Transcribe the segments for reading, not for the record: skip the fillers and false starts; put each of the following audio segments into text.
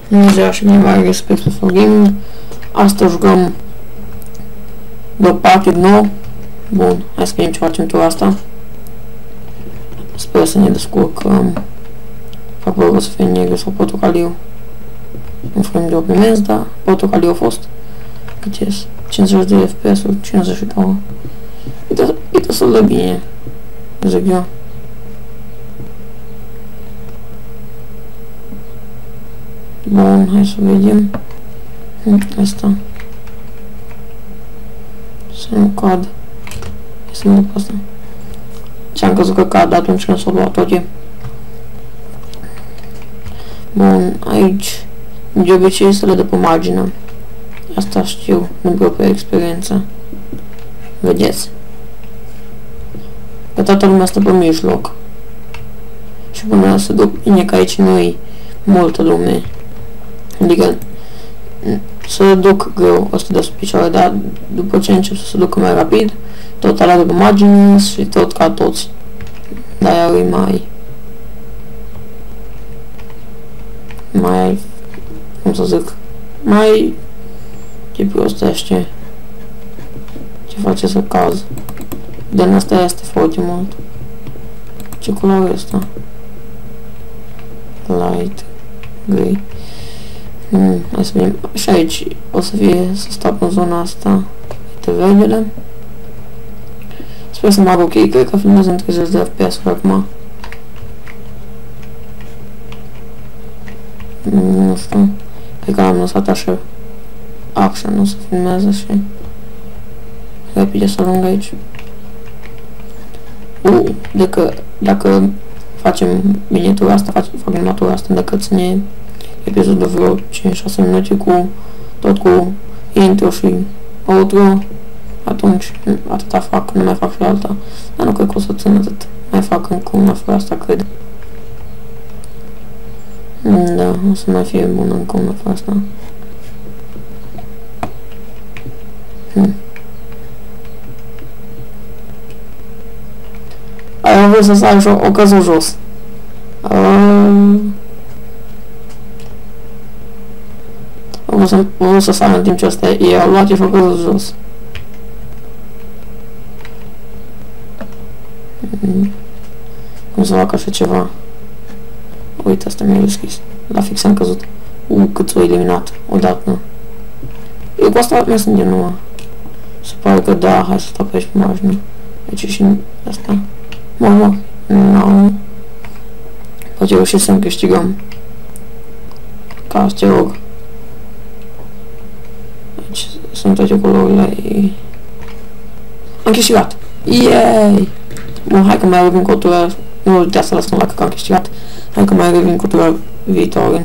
Deja și mie mai respect for gaming. Astăzi jucăm The Party nou. Bun, hai să vedem ce facem tura asta. Sper să ne descurcăm. Probabil o să fie negru sau portocaliu. Un frame de oprimez, dar portocaliu a fost. Cât ies? 50 de FPS-uri, 52. E destul de bine, zic eu. Bun, hai să vedem. Asta. Să nu cad. Hai să nu asta. Ce-am crezut că cad atunci când s-a luat tot. Bun, aici de obicei să le dă pe margine. Asta știu, din propria experiență. Vedeți? Că toată lumea stă pe mijloc. Și până să duc bine că aici nu-i multă lume. Adică să duc greu ăsta de sub picioare, dar după ce încep să se ducă mai rapid, tot alea de pe margine și tot ca toți. De-aia e mai, cum să zic, mai ce prostește. Ce face să caz. De asta este foarte mult. Ce culoare este asta? Light grey. Hai să vedem. Și aici o să fie să stau în zona asta. Uite verdele. Sper să mă ok. Cred că filmez în 30 de FPS acum. Nu știu. Cred că l-am lăsat așa. Action o să filmează și repede să ajung aici. Dacă facem miniatura asta, facem matura asta, dacă ține episodul vreo 5-6 minute tot cu intro și outro, atunci atâta fac, nu mai fac și alta. Dar nu cred că o să țin atât. Mai fac încă una fără asta, cred. Da, o să mai fie bună încă una fără asta. Am vrut să sar și o căzut jos. O să sar în timp ce ăsta i-a luat și a căzut jos. Cum să fac așa ceva? Uite, asta mi-a deschis. La fix am căzut. Cât s-a eliminat odată. Eu cu asta mai sunt din nou. Se pare că da, hai să stau pe aici pe margine. Aici și asta. Mă, nu. Poate reușim să câștigăm. Ca să te rog. Aici sunt toate culorile. Am câștigat! Yay! Bun, hai că mai revin cu o tură. Nu de asta lăsăm că am câștigat. Hai că mai revin cu tura viitoare.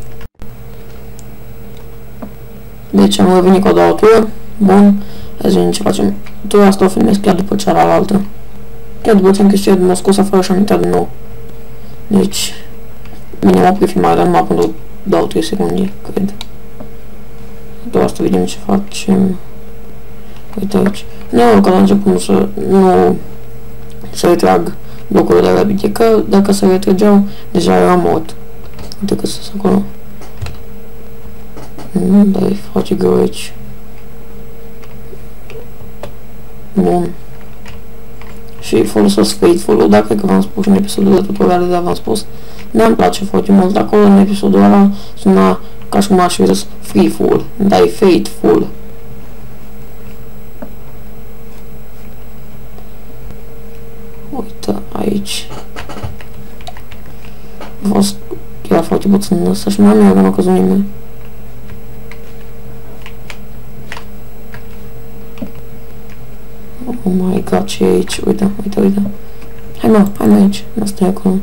Deci am revenit cu o doua tură. Bun. Hai să vedem ce facem. Tura asta o filmez chiar după cealaltă. Chiar după ce am câștigat, m-a scos afară și am intrat din nou. Deci, bine, m-a oprit filmarea, dar numai până 2-3 secunde, cred. Doar asta vedem ce facem. Uite aici. Nu, că la început nu să retrag blocurile de rapide, că dacă se retrăgeau, deja era mort. Uite că sunt acolo. Dar e foarte greu aici. Bun. Și folosesc Faithful-ul, dar cred că v-am spus în episodul de tutoriale, dar v-am spus. Ne-am place foarte mult, de acolo în episodul ăla suna ca și cum aș fi zis Freeful, dar e Faithful. Uite, aici. A fost chiar foarte puțin ăsta și mai nu a căzut nimeni. Oh my god, ce e aici? Uite. Hai mă aici. Asta e acolo.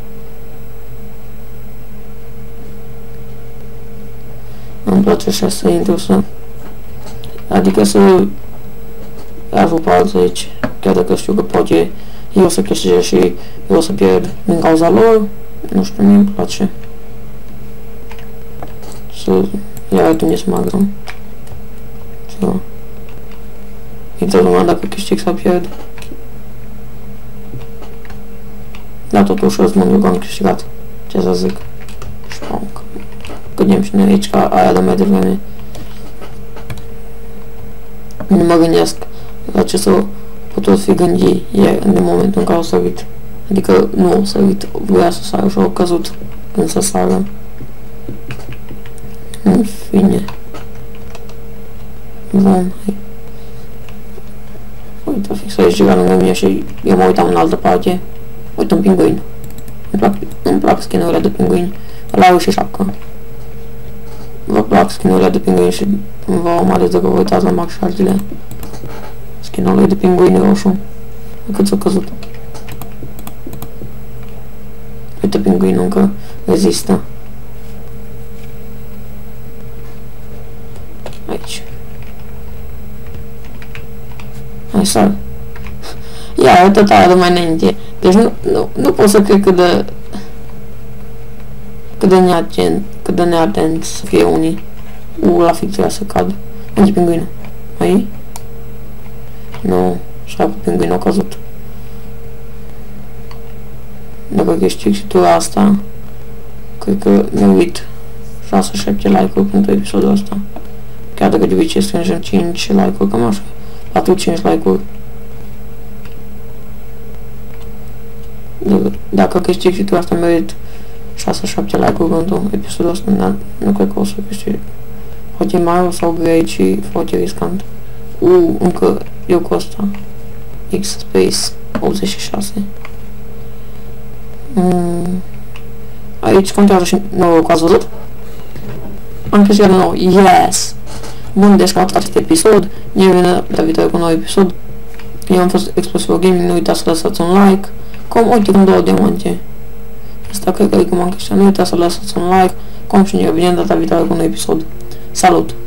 Îmi place așa să intru să... Adică să... Ajut pe alții aici. Chiar dacă știu că poate eu să câștige și eu să pierd din cauza lor. Nu știu, mie îmi place. Să... Ia uite unde să mă agrăm. Să... Intră lumea dacă câștig sau pierd. Dar totuși îți mândru că am câștigat. Ce să zic. Șponc. Că vedem și noi aici ca aia de mai devreme. Nu mă gândesc la ce să pot fi gândi în momentul în care o sărit. Adică nu o sărit, voia să sară și au căzut când să sară. În fine. Bun, hai. Uite, fix aici gira lângă mine și eu mă uitam în altă parte. Uite un pinguin. Îmi plac skin-urile de pinguini. Ăla are și șapcă. Vă plac skin-urile de pinguini și vă am ales dacă vă uitați la marșaltile. Skin-ul de pinguini roșu. Cât s-a căzut. Uite, pinguinul încă rezistă. Aici. Hai, sar. Ia, uite aia de mai înainte. Deci nu pot să cred cât de neatent să fie unii. La fix să cad. Unde pinguinul? Aici? Nu, și-a pinguinul a căzut. Dacă câștig și tu asta, cred că mi-uit 6-7 like-uri pentru episodul ăsta. Chiar dacă de obicei strângem 5 like-uri, cam așa. 4-5 like-uri. Dacă câștig și tu asta, mi-uit 6-7 like-uri pentru episodul ăsta, dar nu cred că o să câștig. Foarte mare sau grei și foarte riscant. Încă eu cu ăsta. X-Space 86. Aici contează și norocul, ați văzut? Am câștigat un nou, yes! Bun, deci ca acest episod, ne revenim la viitoare cu un nou episod. Eu am fost Explosive Gaming, nu uitați să lăsați un like. Uite cum 2 diamante. Asta cred că e cum am câștigat, nu uitați să lăsați un like. Și ne revenim data viitoare cu un nou episod. Salut!